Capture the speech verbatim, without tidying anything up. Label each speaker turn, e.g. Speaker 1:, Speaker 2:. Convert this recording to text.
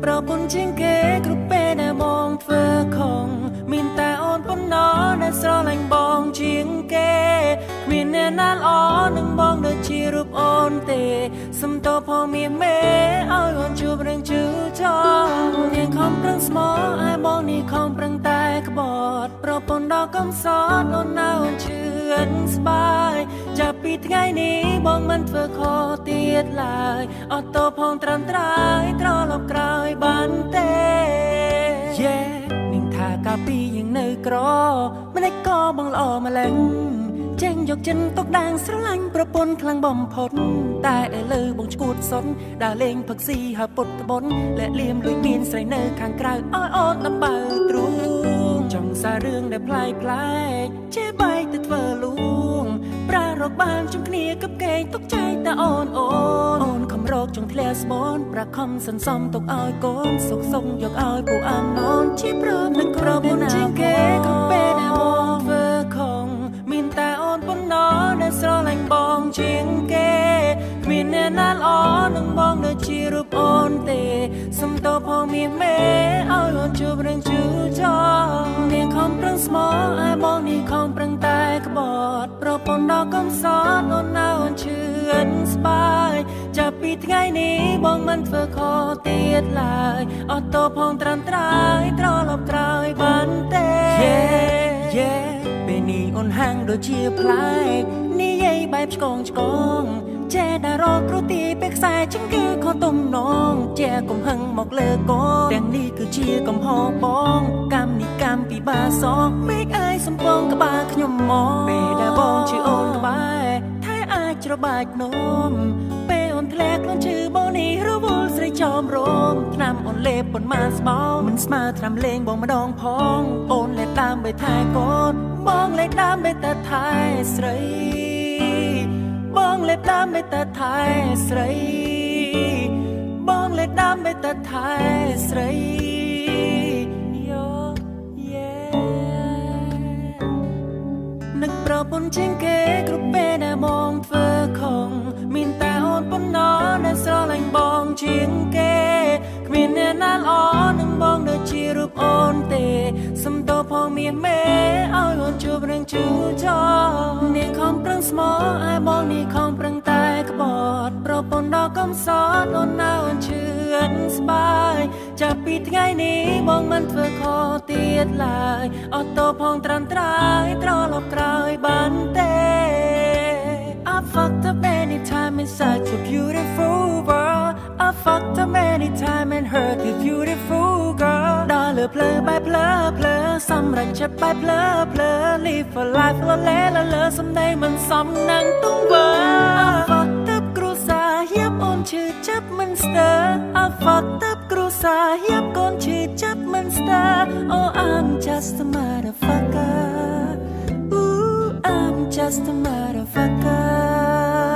Speaker 1: ប្រពន្ធជាងគេគ្រប់ពេលដែលមองធ្វើខុសមានតែអូនប៉ុណ្ណោះដែលស្រឡាញ់បងជាងគេគ្មានអ្នកណាល្អនឹងបងដូចជារូបអូនទេសំទោផងមានមេឲ្យអូនជួបរឿងជឿចោនាងខំប្រឹងស្មោះឲ្យបងនេះខំប្រឹងតែក្បត់ប្រពន្ធដល់កំសត់អូនណាអូនជឿនស្បាយចាប់ពីថ្ងៃនេះបងមិនធ្វើខុសទៀតឡើយអត់តបផងត្រឹមត្រូវត្រឡប់ក្រោយបានទេយេនាងថាកាលពីយើងនៅក្រម្នាក់ក៏បងល្អម្លឹងចេញយកចិនទុកដាងស្រឡាញ់ប្រពន្ធខ្លាំងបំផុតតែដែលលើបងឈួតសុនដើរលេងផឹកស៊ីហើយពុតត្បន់លាក់លៀមលួចមានស្រីនៅខាងក្រៅឲ្យអូនដំបើទ្រូងចង់សាររឿងដែលប្លែកប្លែកចេះបែកទៅធ្វើលួងប្រារកបានជុំគ្នាកឹបកេងទុកใจតែអូនអូនអូនខំរកចង់ធ្លាក់ស្បនប្រាខំសន្សំទុកឲ្យកូនសុកសុកយកឲ្យពូអាំននជាព្រមនឹងក្រមុនជាងគេក៏ពេលដែលមកធ្វើខំមានតែអូនប៉ុណ្ណោះដែលស្រឡាញ់បងជាងគេគ្មានអ្នកណាល្អនឹងបងដូចជារូបអូនទេសំទោផងមានមេឲ្យអូនជួបរឿងជឿចោនាងខំប្រឹងស្មោះឲ្យបងនេះខំប្រឹងតែក្បត់ប្រពន្ធដល់កំសត់អូនណាអូនជឿនស្បាយចាប់ពីថ្ងៃនេះបងមិនធ្វើខុសទៀតឡើយអត់តបផងត្រឹមត្រូវត្រឡប់ក្រោយបានទេ Yeah Yeahពេលនេះអូនហាងដូចជាប្លែកនិយាយបែបឆ្កងឆ្កងចេះតែរកគ្រូទីពេលខ្សែចឹងគឺខុសទំនងចេះកំហឹងមកលើកូនទាំងនេះគឺជាកំហុសបងកម្មនេះកម្មពិបាកសងមេឃអាយសំពងក្បាលខ្ញុំមកពេលដែលបងជឿអូនក្បែរថែអាចច្របាច់នំពេលអូនធ្លាក់ខ្លួនជឿបងនេះរវល់ស្រីចោមរងថ្នាំអូនលេបប៉ុន្មានស្បោមិនស្មើថ្នាំលេងបងម្ដងផងអូនលេបតាមបីថែកូនបងលេបតាមបីតែថែស្រីបងលេបតាមបីតែថែស្រីបងលេបតាមបីតែថែស្រីយោយេនឹកប្រពន្ធជាងគេគ្រប់ពេលដែលមองធ្វើខំមានតែអូនប៉ុណ្ណោះដែលស្រឡាញ់បងជាងគេគ្មានអ្នកណាល្អនឹងបងដូចជារូបអូនទេសំទោផងមានមេឲ្យអូនជួបរឿងជឿចោនាងខំប្រឹងស្មោះឲ្យបងនេះខំប្រឹងតែក្បត់ប្រពន្ធដល់កំសត់អូនណាអូនជឿនស្បាយចាប់ពីថ្ងៃនេះបងមិនធ្វើខុសទៀតឡើយអត់តបផងត្រឹមត្រូវត្រឡប់ក្រោយបានទេ I fucked up anytime in such a beautiful world I fucked up anytime and hurt the beautiful girl ដល់លើភ្លើបែបភ្លើភ្លើសម្រាប់ចិត្តបែបភ្លើភ្លើ live for life លលេលលើសំដីមិនសមនឹងទង្វើ I fucked up គ្រួសារយ៉ាប់អូនឈឺចាប់មិនស្ទើរ I fucked up គ្រួសារយ៉ាប់កូនឈឺចាប់មិនស្ទើរ Oh I'm just a motherfucker Ooh I'm just a motherfucker